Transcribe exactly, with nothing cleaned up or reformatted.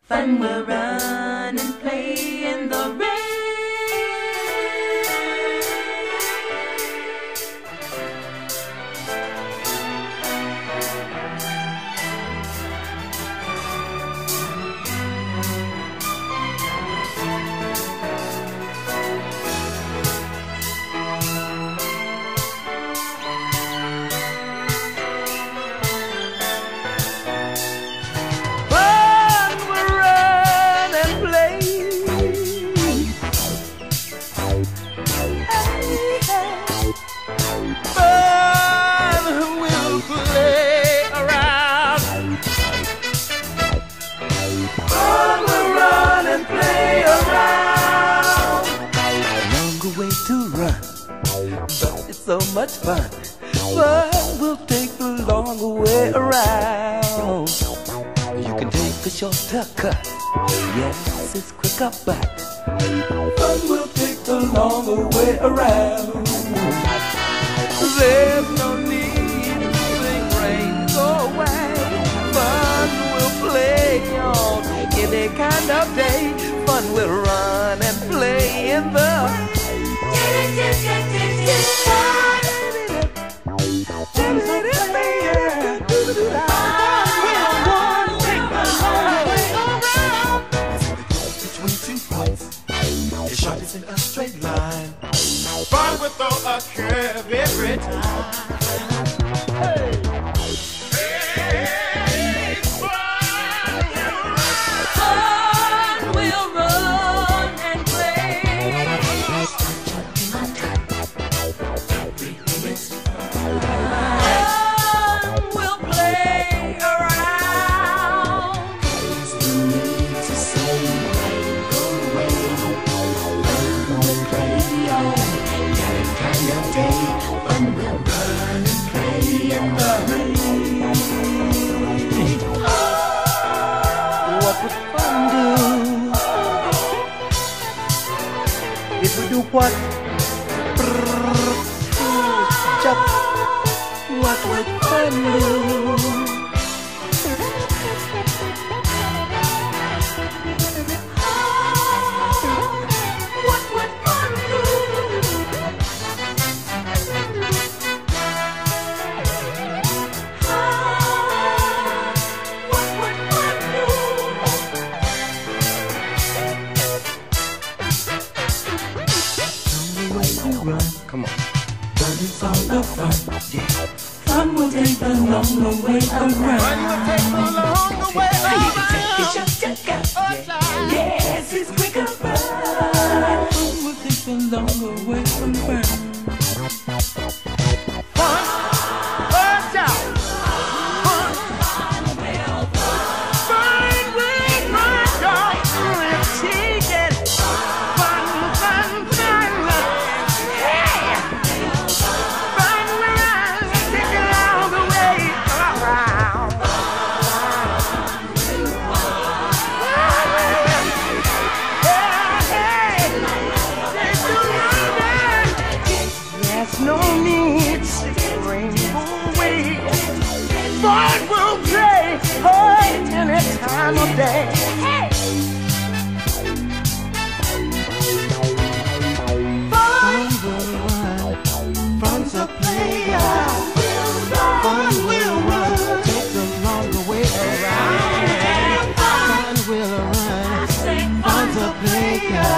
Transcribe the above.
Fun will run and play in the rain. So much fun, but we'll take the long way around. You can take a shorter cut, yes, it's quicker, but fun will take the longer way around. There's no need to sing rain go away. Fun will play on any kind of day. Fun will run and play in the in a straight line. Fun will throw a curve every time. Hey. Hey, fun will run. Fun will run and play. Fun will play around. There's no need to say rain, go away. Fun will run and play in the rain. What would fun do if we do what? Just what would fun do? Come on. Fun is all the fun, yeah. Fun will take the longer way around. Fun will take the longer way around. Take it, shut, shut, shut. Yeah. Yes, it's quicker fun. Fun will take the longer way around. Fun, watch out. Fun, fun will run, y'all. Take it. Fun, fun, fun. Hey. Fun will run, take it all the way around. There's no need to rainbow away. Fun will play hard any time of day. Hey! Fun will run, fun's a player. Fun will run, take the longer way around. Fun will run, fun's a player.